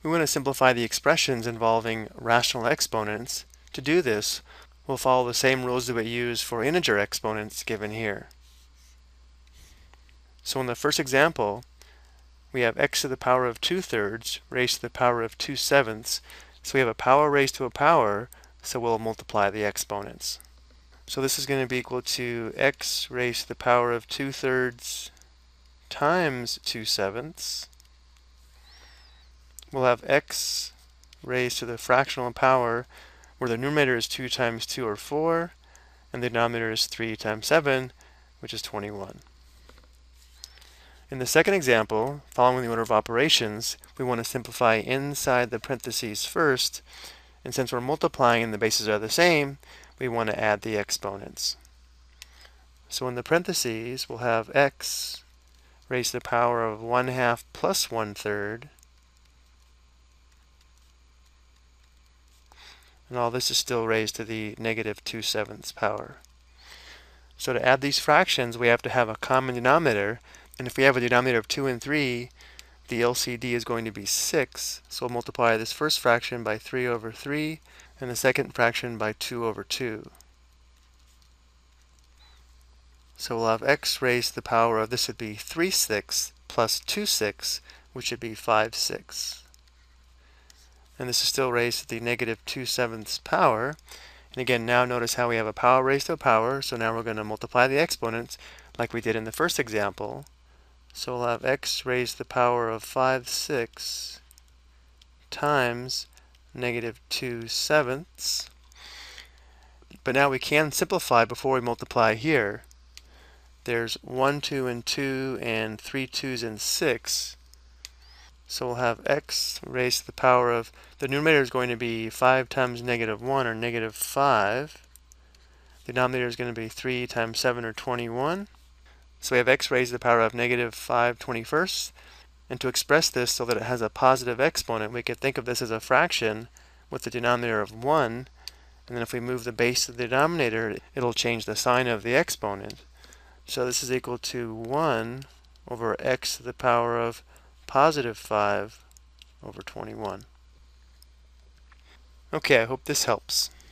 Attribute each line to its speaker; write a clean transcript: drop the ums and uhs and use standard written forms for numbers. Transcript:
Speaker 1: We want to simplify the expressions involving rational exponents. To do this, we'll follow the same rules that we use for integer exponents given here. So in the first example, we have x to the power of 2/3 raised to the power of 2/7. So we have a power raised to a power, so we'll multiply the exponents. So this is going to be equal to x raised to the power of 2/3 times 2/7. We'll have x raised to the fractional power, where the numerator is 2 times 2 or 4, and the denominator is 3 times 7, which is 21. In the second example, following the order of operations, we want to simplify inside the parentheses first, and since we're multiplying and the bases are the same, we want to add the exponents. So in the parentheses, we'll have x raised to the power of 1/2 plus 1/3, and all this is still raised to the negative 2/7 power. So to add these fractions, we have to have a common denominator, and if we have a denominator of 2 and 3, the LCD is going to be 6, so we'll multiply this first fraction by 3 over 3, and the second fraction by 2 over 2. So we'll have x raised to the power of, this would be 3/6 plus 2/6, which would be 5/6. And this is still raised to the negative 2/7 power. And again, now notice how we have a power raised to a power, so now we're going to multiply the exponents like we did in the first example. So we'll have x raised to the power of 5/6 times negative 2/7. But now we can simplify before we multiply here. There's 1, 2, and 2, and 3 2's and 6. So we'll have x raised to the power of, the numerator is going to be 5 times negative 1, or negative 5. The denominator is going to be 3 times 7, or 21. So we have x raised to the power of negative 5/21. And to express this so that it has a positive exponent, we could think of this as a fraction with the denominator of 1. And then if we move the base of the denominator, it'll change the sign of the exponent. So this is equal to 1 over x to the power of positive 5 over 21. Okay, I hope this helps.